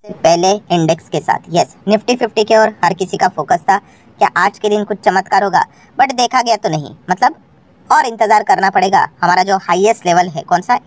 पहले इंडेक्स के साथ यस निफ्टी 50 के और हर किसी का फोकस था क्या आज के दिन कुछ चमत्कार होगा, बट देखा गया तो नहीं। मतलब और इंतज़ार करना पड़ेगा। हमारा जो हाईएस्ट लेवल है कौन सा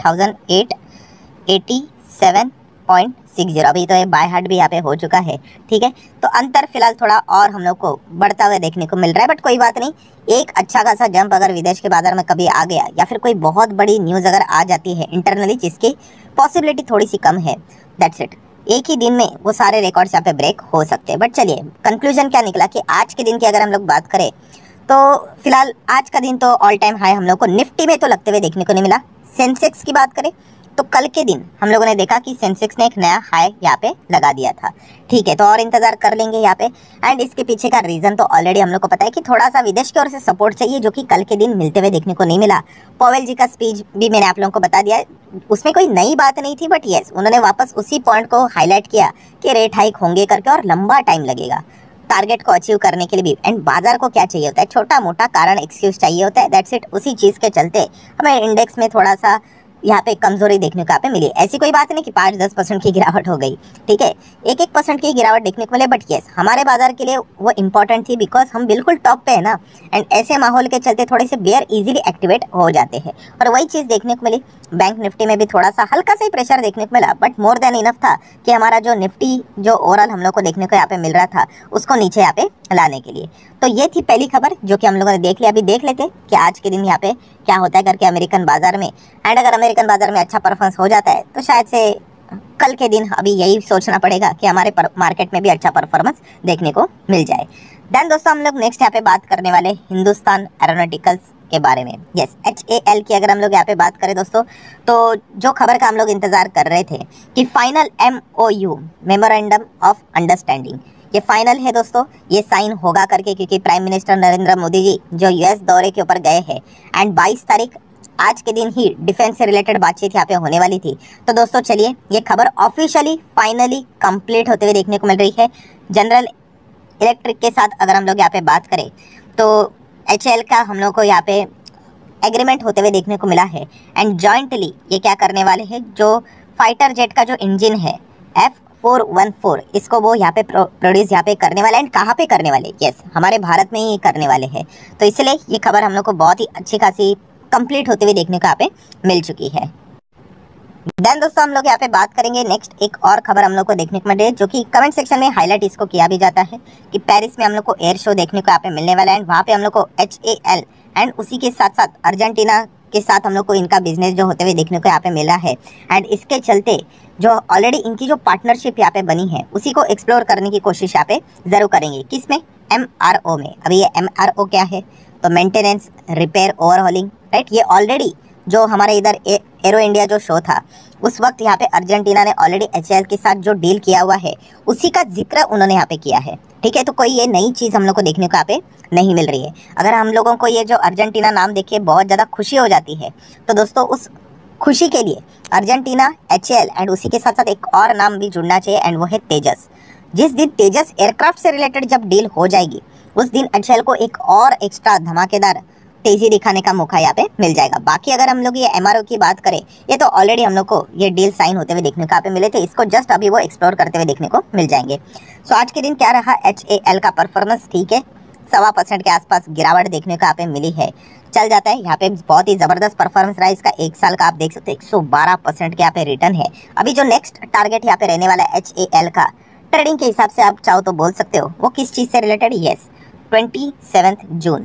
18,887.60, अभी तो ये बाय हार्ट भी यहाँ पे हो चुका है। ठीक है, तो अंतर फिलहाल थोड़ा और हम लोग को बढ़ता हुआ देखने को मिल रहा है, बट कोई बात नहीं। एक अच्छा खासा जंप अगर विदेश के बाजार में कभी आ गया या फिर कोई बहुत बड़ी न्यूज़ अगर आ जाती है इंटरनली जिसकी पॉसिबिलिटी थोड़ी सी कम है, दैट्स इट, एक ही दिन में वो सारे रिकॉर्ड्स यहाँ पे ब्रेक हो सकते हैं। बट चलिए कंक्लूजन क्या निकला कि आज के दिन की अगर हम लोग बात करें तो फिलहाल आज का दिन तो ऑल टाइम हाई हम लोग को निफ्टी में तो लगते हुए देखने को नहीं मिला। सेंसेक्स की बात करें तो कल के दिन हम लोगों ने देखा कि सेंसेक्स ने एक नया हाई यहाँ पे लगा दिया था। ठीक है, तो और इंतजार कर लेंगे यहाँ पे। एंड इसके पीछे का रीजन तो ऑलरेडी हम लोग को पता है कि थोड़ा सा विदेश की ओर से सपोर्ट चाहिए, जो कि कल के दिन मिलते हुए देखने को नहीं मिला। पॉवेल जी का स्पीच भी मैंने आप लोगों को बता दिया, उसमें कोई नई बात नहीं थी, बट यस उन्होंने वापस उसी पॉइंट को हाईलाइट किया कि रेट हाइक होंगे करके और लंबा टाइम लगेगा टारगेट को अचीव करने के लिए भी। एंड बाजार को क्या चाहिए होता है, छोटा मोटा कारण एक्सक्यूज चाहिए होता है, दैट्स इट। उसी चीज़ के चलते हमें इंडेक्स में थोड़ा सा यहाँ पे कमजोरी देखने को यहाँ पे मिली। ऐसी कोई बात नहीं कि 5-10% की गिरावट हो गई। ठीक है, 1-1% की गिरावट देखने को मिले, बट यस हमारे बाजार के लिए वो इंपॉर्टेंट थी बिकॉज हम बिल्कुल टॉप पे है ना। एंड ऐसे माहौल के चलते थोड़े से बेयर इजीली एक्टिवेट हो जाते हैं, और वही चीज़ देखने को मिली। बैंक निफ्टी में भी थोड़ा सा हल्का सा ही प्रेशर देखने को मिला, बट मोर देन इनफ था कि हमारा जो निफ्टी जो ओवरऑल हम लोग को देखने को यहाँ पे मिल रहा था उसको नीचे यहाँ पे लाने के लिए। तो ये थी पहली खबर जो कि हम लोगों ने देख लिया। अभी देख लेते कि आज के दिन यहाँ पे क्या होता है करके अमेरिकन बाजार में। एंड अगर अमेरिकन बाजार में अच्छा परफॉर्मेंस हो जाता है तो शायद से कल के दिन अभी यही सोचना पड़ेगा कि हमारे मार्केट में भी अच्छा परफॉर्मेंस देखने को मिल जाए। देन दोस्तों हम लोग नेक्स्ट यहाँ पे बात करने वाले हिंदुस्तान एरोनॉटिकल्स के बारे में। यस HAL की अगर हम लोग यहाँ पे बात करें दोस्तों, तो जो खबर का हम लोग इंतजार कर रहे थे कि final MOU memorandum of understanding ये फाइनल है दोस्तों, ये साइन होगा करके, क्योंकि प्राइम मिनिस्टर नरेंद्र मोदी जी जो US दौरे के ऊपर गए हैं एंड 22 तारीख आज के दिन ही डिफेंस से रिलेटेड बातचीत यहाँ पे होने वाली थी। तो दोस्तों चलिए ये खबर ऑफिशियली फाइनली कंप्लीट होते हुए देखने को मिल रही है। जनरल इलेक्ट्रिक के साथ अगर हम लोग यहाँ पे बात करें तो HAL का हम लोग को यहाँ पे एग्रीमेंट होते हुए देखने को मिला है। एंड जॉइंटली ये क्या करने वाले हैं, जो फाइटर जेट का जो इंजन है F414 इसको वो यहाँ पे प्रोड्यूस यहाँ पे करने वाले। एंड कहाँ पे करने वाले, यस हमारे भारत में ही करने वाले हैं। तो इसलिए ये खबर हम लोग को बहुत ही अच्छी खासी कंप्लीट होते हुए देखने को यहाँ पे मिल चुकी है। देन दोस्तों हम लोग यहाँ पे बात करेंगे नेक्स्ट एक और खबर हम लोग को देखने को मिल रही है, जो कि कमेंट सेक्शन में हाईलाइट इसको किया भी जाता है कि पेरिस में हम लोग को एयर शो देखने को यहाँ पे मिलने वाला है। एंड वहाँ पे हम लोग को HAL एंड उसी के साथ साथ अर्जेंटीना के साथ हम लोग को इनका बिजनेस जो होते हुए देखने को यहाँ पे मिला है। एंड इसके चलते जो ऑलरेडी इनकी जो पार्टनरशिप यहाँ पे बनी है उसी को एक्सप्लोर करने की कोशिश यहाँ पे जरूर करेंगे। किसमें, MRO में। अभी ये MRO क्या है, तो मेंटेनेंस रिपेयर ओवरहॉलिंग, राइट। ये ऑलरेडी जो हमारे इधर एरो इंडिया जो शो था उस वक्त यहाँ पे अर्जेंटीना ने ऑलरेडी HAL के साथ जो डील किया हुआ है उसी का जिक्र उन्होंने यहाँ पे किया है। ठीक है, तो कोई ये नई चीज़ हम लोग को देखने को यहाँ पे नहीं मिल रही है। अगर हम लोगों को ये जो अर्जेंटीना नाम देख के बहुत ज़्यादा खुशी हो जाती है तो दोस्तों उस खुशी के लिए अर्जेंटीना HAL एंड उसी के साथ साथ एक और नाम भी जुड़ना चाहिए, एंड वो है तेजस। जिस दिन तेजस एयरक्राफ्ट से रिलेटेड जब डील हो जाएगी उस दिन HAL को एक और एक्स्ट्रा धमाकेदार तेजी दिखाने का मौका यहाँ पे मिल जाएगा। बाकी अगर हम लोग ये MRO की बात करें, ये तो ऑलरेडी हम लोग को ये डील साइन होते हुए देखने को यहाँ पे मिले थे, इसको जस्ट अभी वो एक्सप्लोर करते हुए देखने को मिल जाएंगे। सो आज के दिन क्या रहा HAL का परफॉर्मेंस, ठीक है 1.25% के आसपास गिरावट देखने को यहाँ पे मिली है। चल जाता है, यहाँ पे बहुत ही ज़बरदस्त परफॉर्मेंस रहा इसका। एक साल का आप देख सकते हैं 112% के यहाँ पे रिटर्न है। अभी जो नेक्स्ट टारगेट यहाँ पे रहने वाला है HAL का, ट्रेडिंग के हिसाब से आप चाहो तो बोल सकते हो वो किस चीज़ से रिलेटेड, यस 27 जून,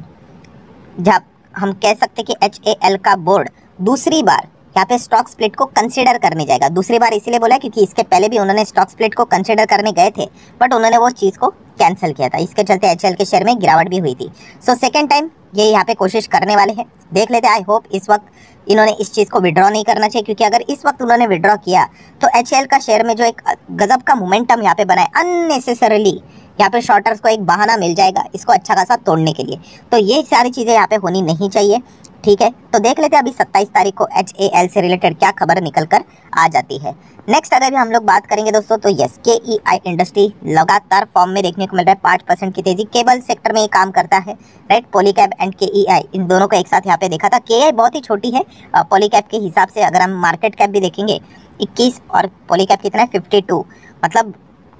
जब हम कह सकते कि HAL का बोर्ड दूसरी बार यहाँ पे स्टॉक स्प्लिट को कंसिडर करने जाएगा। दूसरी बार इसीलिए बोला क्योंकि इसके पहले भी उन्होंने स्टॉक स्प्लिट को कंसिडर करने गए थे, बट उन्होंने वो चीज़ को कैंसिल किया था। इसके चलते HAL के शेयर में गिरावट भी हुई थी। सो सेकेंड टाइम ये यहाँ पे कोशिश करने वाले हैं, देख लेते हैं। आई होप इस वक्त इन्होंने इस चीज़ को विड्रॉ नहीं करना चाहिए, क्योंकि अगर इस वक्त उन्होंने विड्रॉ किया तो HAL का शेयर में जो एक गजब का मोमेंटम यहाँ पे बना है, अननेसेसरली यहाँ पे शॉर्टर्स को एक बहाना मिल जाएगा इसको अच्छा खासा तोड़ने के लिए। तो ये सारी चीज़ें यहाँ पे होनी नहीं चाहिए। ठीक है, तो देख लेते हैं अभी 27 तारीख को HAL से रिलेटेड क्या खबर निकल कर आ जाती है। नेक्स्ट अगर भी हम लोग बात करेंगे दोस्तों तो यस KEI इंडस्ट्री लगातार फॉर्म में देखने को मिल रहा है। 5% की तेजी, केबल सेक्टर में ये काम करता है, राइट। पॉलीकैब एंड KEI इन दोनों को एक साथ यहाँ पे देखा था। KEI बहुत ही छोटी है पॉलीकैब के हिसाब से। अगर हम मार्केट कैप भी देखेंगे 21 और पॉलीकैब कितना है 52, मतलब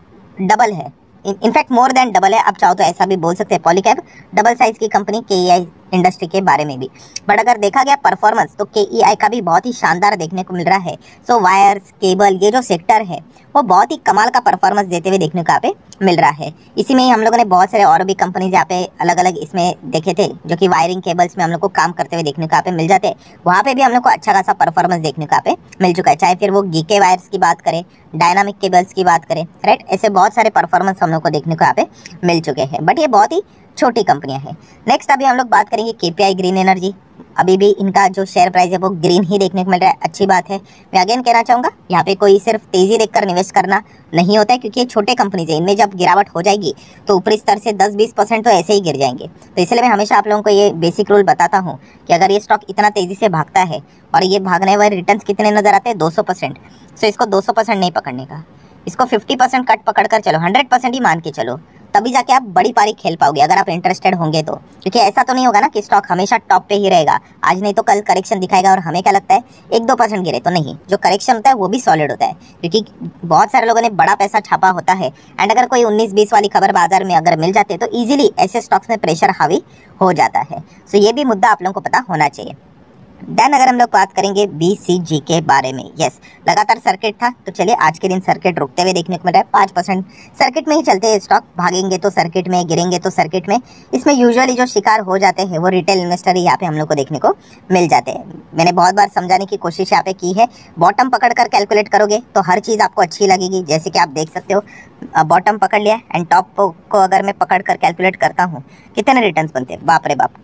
डबल है, इनफैक्ट मोर देन डबल है, आप चाहो तो ऐसा भी बोल सकते हैं। पॉलीकैब डबल साइज की कंपनी केईआई इंडस्ट्री के बारे में भी। बट अगर देखा गया परफॉर्मेंस तो केईआई का भी बहुत ही शानदार देखने को मिल रहा है। सो वायर्स, केबल, ये जो सेक्टर है वो बहुत ही कमाल का परफॉर्मेंस देते हुए देखने को यहाँ पे मिल रहा है। इसी में ही हम लोगों ने बहुत सारे और भी कंपनीज यहाँ पे अलग अलग इसमें देखे थे, जो कि वायरिंग केबल्स में हम लोग को काम करते हुए देखने को यहाँ पे मिल जाते हैं। वहाँ पे भी हम लोग को अच्छा खासा परफॉर्मेंस देखने को यहाँ पे मिल चुका है, चाहे फिर वो गीके वायर्स की बात करें, डायनामिक केबल्स की बात करें, राइट। ऐसे बहुत सारे परफॉर्मेंस हम लोग को देखने को यहाँ पे मिल चुके हैं, बट ये बहुत ही छोटी कंपनियां हैं। नेक्स्ट अभी हम लोग बात करेंगे केपीआई ग्रीन एनर्जी। अभी भी इनका जो शेयर प्राइस है वो ग्रीन ही देखने को मिल रहा है, अच्छी बात है। मैं अगेन कहना चाहूँगा यहाँ पे कोई सिर्फ तेज़ी देखकर निवेश करना नहीं होता है, क्योंकि ये छोटे कंपनीज है, इनमें जब गिरावट हो जाएगी तो ऊपरी स्तर से 10-20% तो ऐसे ही गिर जाएंगे। तो इसलिए मैं हमेशा आप लोगों को ये बेसिक रूल बताता हूँ कि अगर ये स्टॉक इतना तेज़ी से भागता है और ये भागने वाले रिटर्न कितने नज़र आते हैं, 200%, सो इसको 200% नहीं पकड़ने का, इसको 50% कट पकड़ कर चलो, 100% ही मान के चलो, तभी जाके आप बड़ी पारी खेल पाओगे अगर आप इंटरेस्टेड होंगे तो। क्योंकि ऐसा तो नहीं होगा ना कि स्टॉक हमेशा टॉप पे ही रहेगा, आज नहीं तो कल करेक्शन दिखाएगा और हमें क्या लगता है 1-2% गिरे, तो नहीं, जो करेक्शन होता है वो भी सॉलिड होता है, क्योंकि बहुत सारे लोगों ने बड़ा पैसा छापा होता है। एंड अगर कोई 19-20 वाली खबर बाजार में अगर मिल जाती है तो ईजिली ऐसे स्टॉक्स में प्रेशर हावी हो जाता है। सो ये भी मुद्दा आप लोगों को पता होना चाहिए। देन अगर हम लोग बात करेंगे बीसीजी के बारे में, यस, लगातार सर्किट था, तो चलिए आज के दिन सर्किट रुकते हुए देखने को मिल रहा है। 5% सर्किट में ही चलते हैं स्टॉक, भागेंगे तो सर्किट में, गिरेंगे तो सर्किट में। इसमें यूजुअली जो शिकार हो जाते हैं वो रिटेल इन्वेस्टर ही यहाँ पे हम लोग को देखने को मिल जाते हैं। मैंने बहुत बार समझाने की कोशिश यहाँ पे की है, बॉटम पकड़ कर कैलकुलेट करोगे तो हर चीज़ आपको अच्छी लगेगी। जैसे कि आप देख सकते हो, बॉटम पकड़ लिया एंड टॉप को अगर मैं पकड़ कर कैलकुलेट करता हूँ, कितने रिटर्न्स बनते हैं, बाप रे बाप,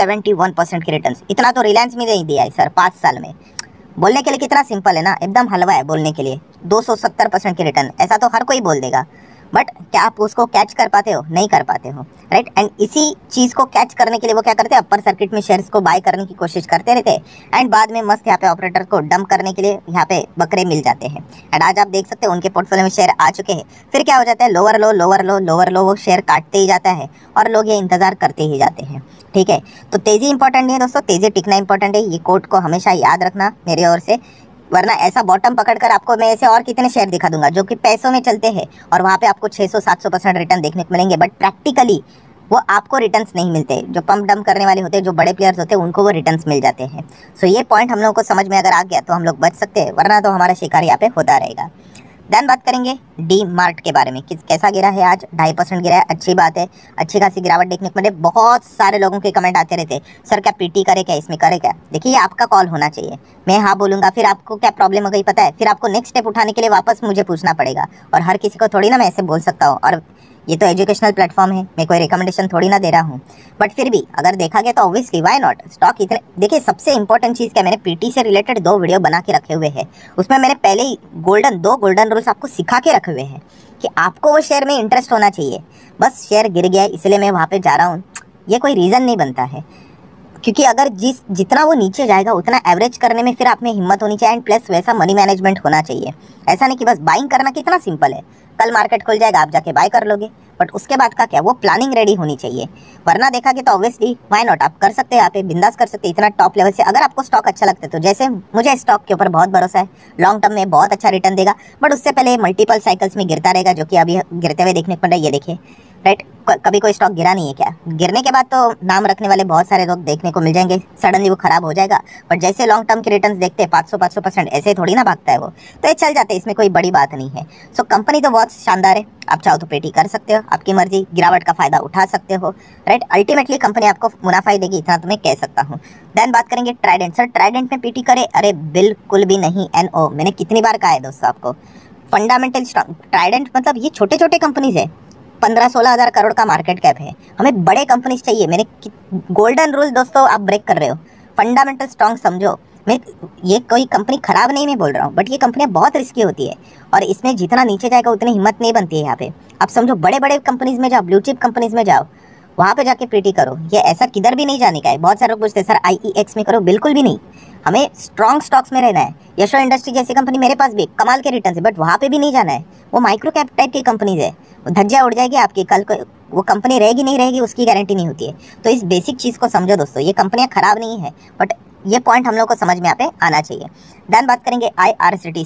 271% के रिटर्न्स। इतना तो रिलायंस में नहीं दिया है सर 5 साल में। बोलने के लिए कितना सिंपल है ना, एकदम हलवा है बोलने के लिए। 270% के रिटर्न, ऐसा तो हर कोई बोल देगा, बट क्या आप उसको कैच कर पाते हो? नहीं कर पाते हो, राइट। एंड इसी चीज़ को कैच करने के लिए वो क्या करते हैं, अपर सर्किट में शेयर्स को बाय करने की कोशिश करते रहते हैं एंड बाद में मस्त यहाँ पे ऑपरेटर को डंप करने के लिए यहाँ पे बकरे मिल जाते हैं। एंड आज आप देख सकते हैं उनके पोर्टफोलियो में शेयर आ चुके हैं, फिर क्या हो जाता है, lower low lower low lower low, वो शेयर काटते ही जाता है और लोग ये इंतजार करते ही जाते हैं, ठीक है। तो तेज़ी इंपॉर्टेंट नहीं है दोस्तों, तेज़ी टिकना इंपॉर्टेंट है, ये कोट को हमेशा याद रखना मेरी ओर से। वरना ऐसा बॉटम पकड़कर आपको मैं ऐसे और कितने शेयर दिखा दूंगा जो कि पैसों में चलते हैं और वहाँ पे आपको 600-700% रिटर्न देखने को मिलेंगे, बट प्रैक्टिकली वो आपको रिटर्न्स नहीं मिलते। जो पंप डंप करने वाले होते हैं, जो बड़े प्लेयर्स होते हैं, उनको वो रिटर्न्स मिल जाते हैं। सो ये पॉइंट हम लोगों को समझ में अगर आ गया तो हम लोग बच सकते हैं, वरना तो हमारा शिकार यहाँ पे होता रहेगा। देन बात करेंगे डी मार्ट के बारे में, कैसा गिरा है आज, 2.5% गिरा है, अच्छी बात है, अच्छी खासी गिरावट देखने को मिले। बहुत सारे लोगों के कमेंट आते रहते, सर क्या पीटी करे, क्या इसमें करे क्या। देखिए ये आपका कॉल होना चाहिए, मैं हाँ बोलूँगा, फिर आपको क्या प्रॉब्लम हो गई पता है, फिर आपको नेक्स्ट स्टेप उठाने के लिए वापस मुझे पूछना पड़ेगा, और हर किसी को थोड़ी ना मैं ऐसे बोल सकता हूँ। और ये तो एजुकेशनल प्लेटफॉर्म है, मैं कोई रिकमेंडेशन थोड़ी ना दे रहा हूँ, बट फिर भी अगर देखा गया तो ऑब्वियसली वाई नॉट, स्टॉक इतने। देखिए सबसे इंपॉर्टेंट चीज़ क्या, मैंने पीटी से रिलेटेड 2 वीडियो बना के रखे हुए हैं, उसमें मैंने पहले ही 2 गोल्डन रूल्स आपको सिखा के रखे हुए हैं कि आपको वो शेयर में इंटरेस्ट होना चाहिए। बस शेयर गिर गया इसलिए मैं वहाँ पर जा रहा हूँ, ये कोई रीज़न नहीं बनता है, क्योंकि अगर जितना वो नीचे जाएगा उतना एवरेज करने में फिर आप में हिम्मत होनी चाहिए एंड प्लस वैसा मनी मैनेजमेंट होना चाहिए। ऐसा नहीं कि बस बाइंग करना कितना सिंपल है, कल मार्केट खुल जाएगा आप जाके बाय कर लोगे, बट उसके बाद का क्या, वो प्लानिंग रेडी होनी चाहिए। वरना देखा कि तो ऑब्वियसली व्हाई नॉट, आप कर सकते हैं, यहाँ पे बिंदास कर सकते हैं इतना टॉप लेवल से। अगर आपको स्टॉक अच्छा लगता है तो जैसे मुझे स्टॉक के ऊपर बहुत भरोसा है, लॉन्ग टर्म में बहुत अच्छा रिटर्न देगा, बट उससे पहले मल्टीपल साइकिल्स में गिरता रहेगा, जो कि अभी गिरते हुए देखने को मिल रहा है। ये देखिए, राइट, कभी कोई स्टॉक गिरा नहीं है क्या, गिरने के बाद तो नाम रखने वाले बहुत सारे लोग देखने को मिल जाएंगे, सडनली वो खराब हो जाएगा, बट जैसे लॉन्ग टर्म के रिटर्न्स देखते हैं 500% ऐसे थोड़ी ना भागता है वो, तो ये चल जाते हैं, इसमें कोई बड़ी बात नहीं है। सो कंपनी तो बहुत शानदार है, आप चाहो तो पेटी कर सकते हो, आपकी मर्जी, गिरावट का फायदा उठा सकते हो, राइट। अल्टीमेटली कंपनी आपको मुनाफा ही देगी, इतना तो मैं कह सकता हूँ। देन बात करेंगे ट्राइडेंट। सर ट्राइडेंट में पीटी करे, अरे बिल्कुल भी नहीं, NO, मैंने कितनी बार कहा है दोस्तों आपको, फंडामेंटल स्टॉक। ट्राइडेंट मतलब ये छोटे छोटे कंपनीज है, 15-16 हज़ार करोड़ का मार्केट कैप है, हमें बड़े कंपनीज चाहिए। मैंने गोल्डन रूल दोस्तों आप ब्रेक कर रहे हो, फंडामेंटल स्ट्रॉन्ग समझो। मैं ये कोई कंपनी खराब नहीं मैं बोल रहा हूँ, बट ये कंपनियाँ बहुत रिस्की होती है और इसमें जितना नीचे जाएगा उतनी हिम्मत नहीं बनती है यहाँ पे। आप समझो बड़े बड़े कंपनीज में जाओ, ब्लू चिप कंपनीज में जाओ, वहाँ पे जाके पीटी करो। ये ऐसा किधर भी नहीं जाने का है। बहुत सारे लोग पूछते हैं सर IEX में करो, बिल्कुल भी नहीं, हमें स्ट्रॉन्ग स्टॉक्स में रहना है। यशो इंडस्ट्री जैसी कंपनी मेरे पास भी कमाल के रिटर्न है, बट वहाँ पे भी नहीं जाना है, वो माइक्रो कैप टाइप की कंपनीज है, धज्जियाँ उड़ जाएगी आपकी, कल को वो कंपनी रहेगी नहीं रहेगी उसकी गारंटी नहीं होती है। तो इस बेसिक चीज़ को समझो दोस्तों, ये कंपनियाँ खराब नहीं है, बट ये पॉइंट हम लोग को समझ में यहाँ पे आना चाहिए। देन बात करेंगे IRCTC।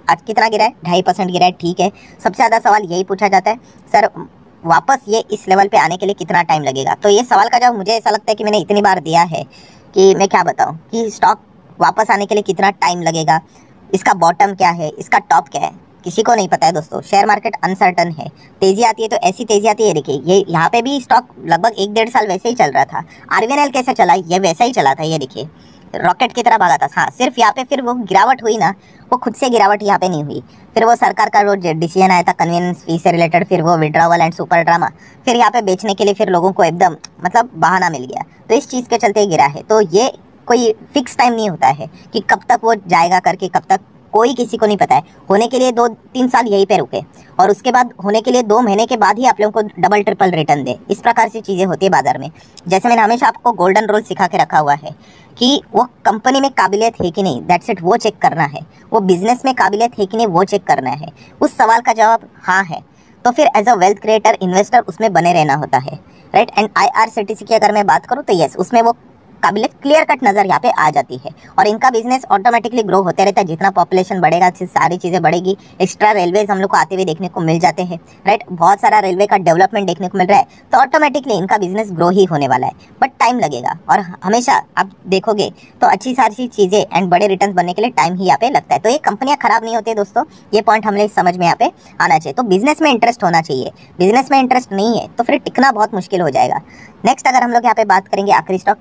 आज कितना गिरा है, 2.5% गिरा है, ठीक है। सबसे ज़्यादा सवाल यही पूछा जाता है, सर वापस ये इस लेवल पे आने के लिए कितना टाइम लगेगा। तो ये सवाल का जवाब मुझे ऐसा लगता है कि मैंने इतनी बार दिया है कि मैं क्या बताऊँ कि स्टॉक वापस आने के लिए कितना टाइम लगेगा, इसका बॉटम क्या है, इसका टॉप क्या है, किसी को नहीं पता है दोस्तों। शेयर मार्केट अनसर्टन है, तेजी आती है तो ऐसी तेजी आती है। देखिए ये यहाँ पे भी स्टॉक लगभग 1-1.5 साल वैसे ही चल रहा था। आरबीएनएल कैसे चला, ये वैसा ही चला था, ये देखिए रॉकेट की तरह भागा था। हाँ सिर्फ यहाँ पे फिर वो गिरावट हुई ना, वो खुद से गिरावट यहाँ पे नहीं हुई, फिर वो सरकार का जो डिसीजन आया था कन्वीनियंस फी से रिलेटेड, फिर वो विड्रॉवल एंड सुपर ड्रामा, फिर यहाँ पे बेचने के लिए फिर लोगों को एकदम मतलब बहाना मिल गया, तो इस चीज़ के चलते गिरा है। तो ये कोई फिक्स टाइम नहीं होता है कि कब तक वो जाएगा करके, कब तक कोई किसी को नहीं पता है। होने के लिए 2-3 साल यहीं पे रुके और उसके बाद होने के लिए 2 महीने के बाद ही आप लोगों को डबल ट्रिपल रिटर्न दे, इस प्रकार से चीज़ें होती है बाजार में। जैसे मैंने हमेशा आपको गोल्डन रूल सिखा के रखा हुआ है कि वो कंपनी में काबिलियत है कि नहीं, दैट्स इट, वो चेक करना है। वो बिजनेस में काबिलियत है कि नहीं, वो चेक करना है। उस सवाल का जवाब हाँ है तो फिर as a wealth creator investor उसमें बने रहना होता है, राइट। एंड IRCTC की अगर मैं बात करूँ तो यस, उसमें वो काबिलियत क्लियर कट नज़र यहाँ पे आ जाती है और इनका बिजनेस ऑटोमेटिकली ग्रो होते रहता है। जितना पॉपुलेशन बढ़ेगा सारी चीज़ें बढ़ेगी। एक्स्ट्रा रेलवेज हम लोग को आते हुए देखने को मिल जाते हैं, राइट। बहुत सारा रेलवे का डेवलपमेंट देखने को मिल रहा है, तो ऑटोमेटिकली इनका बिजनेस ग्रो ही होने वाला है, बट टाइम लगेगा। और हमेशा आप देखोगे तो अच्छी सारी चीज़ें एंड बड़े रिटर्न बनने के लिए टाइम ही यहाँ पे लगता है। तो ये कंपनियाँ खराब नहीं होती दोस्तों, ये पॉइंट हमें समझ में यहाँ पे आना चाहिए। तो बिजनेस में इंटरेस्ट होना चाहिए, बिजनेस में इंटरेस्ट नहीं है तो फिर टिकना बहुत मुश्किल हो जाएगा। नेक्स्ट अगर हम लोग यहाँ पे बात करेंगे आखिरी स्टॉक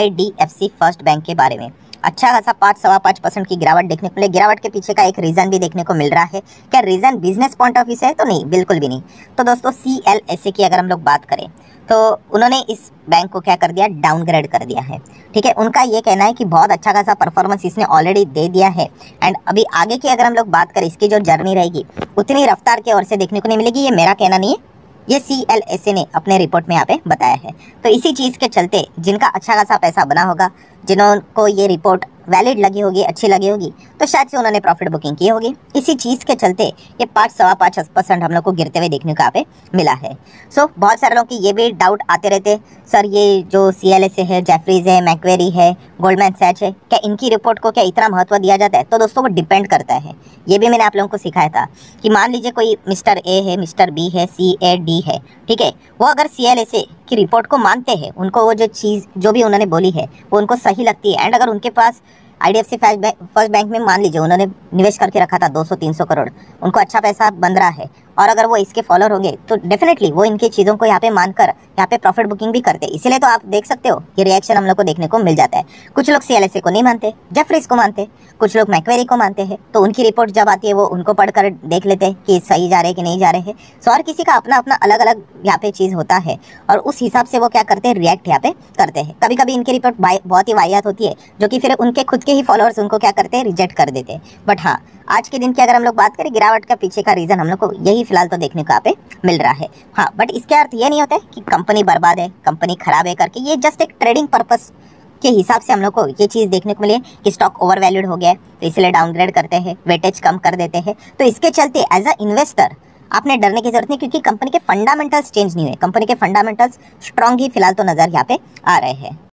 IDFC फर्स्ट बैंक के बारे में, अच्छा खासा 5-5% की गिरावट देखने को मिले। गिरावट के पीछे का एक रीज़न भी देखने को मिल रहा है। क्या reason business point of view से है? तो नहीं, बिल्कुल भी नहीं। तो दोस्तों CLSA की अगर हम लोग बात करें तो उन्होंने इस बैंक को क्या कर दिया, डाउनग्रेड कर दिया है, ठीक है। उनका ये कहना है कि बहुत अच्छा खासा परफॉर्मेंस इसने ऑलरेडी दे दिया है एंड अभी आगे की अगर हम लोग बात करें इसकी जो जर्नी रहेगी उतनी रफ्तार की ओर से देखने को नहीं मिलेगी। ये मेरा कहना नहीं है, ये CLSA ने अपने रिपोर्ट में यहाँ पे बताया है। तो इसी चीज़ के चलते जिनका अच्छा खासा पैसा बना होगा, जिन्होंने ये रिपोर्ट वैलिड लगी होगी, अच्छी लगी होगी, तो शायद से उन्होंने प्रॉफिट बुकिंग की होगी। इसी चीज़ के चलते ये 5-5.25% हम लोग को गिरते हुए देखने को यहाँ पे मिला है। सो बहुत सारे लोगों की ये भी डाउट आते रहते, सर ये जो CLSA है, जेफरीज है, मैक्वेरी है, गोल्डमैन सैच है, क्या इनकी रिपोर्ट को क्या इतना महत्व दिया जाता है? तो दोस्तों वो डिपेंड करता है। ये भी मैंने आप लोगों को सिखाया था कि मान लीजिए कोई मिस्टर A है, मिस्टर B है, CAD है, ठीक है, वो अगर CLSA की रिपोर्ट को मानते हैं, उनको वो जो चीज़ जो भी उन्होंने बोली है वो उनको सही लगती है एंड अगर उनके पास IDFC फर्स्ट बैंक में मान लीजिए उन्होंने निवेश करके रखा था 200-300 करोड़, उनको अच्छा पैसा बन रहा है और अगर वो इसके फॉलोअर होंगे तो डेफिनेटली वो इनकी चीज़ों को यहाँ पे मानकर यहाँ पे प्रॉफिट बुकिंग भी करते हैं। इसलिए तो आप देख सकते हो ये रिएक्शन हम लोग को देखने को मिल जाता है। कुछ लोग CLSA को नहीं मानते, जेफरीज को मानते, कुछ लोग मैक्वेरी को मानते हैं, तो उनकी रिपोर्ट जब आती है वो उनको पढ़कर देख लेते हैं कि सही जा रहे हैं कि नहीं जा रहे हैं। सो हर किसी का अपना अपना अलग अलग यहाँ पे चीज़ होता है और उस हिसाब से वो क्या करते हैं, रिएक्ट यहाँ पे करते हैं। कभी कभी इनकी रिपोर्ट बहुत ही वाहियात होती है जो कि फिर उनके खुद के ही फॉलोअर्स उनको क्या करते हैं, रिजेक्ट कर देते हैं। बट हाँ, आज के दिन की अगर हम लोग बात करें गिरावट का पीछे का रीज़न हम लोग को यही फिलहाल तो देखने को यहाँ पे मिल रहा है। हाँ, बट इसके अर्थ ये नहीं होता है कि कंपनी बर्बाद है, कंपनी खराब है करके। ये जस्ट एक ट्रेडिंग पर्पस के हिसाब से हम लोग को ये चीज़ देखने को मिली है कि स्टॉक ओवर वैल्यूड हो गया है तो इसलिए डाउनग्रेड करते हैं, वेटेज कम कर देते हैं। तो इसके चलते एज अ इन्वेस्टर आपने डरने की जरूरत नहीं, क्योंकि कंपनी के फंडामेंटल्स चेंज नहीं हुए, कंपनी के फंडामेंटल्स स्ट्रॉन्ग ही फिलहाल तो नज़र यहाँ पे आ रहे हैं।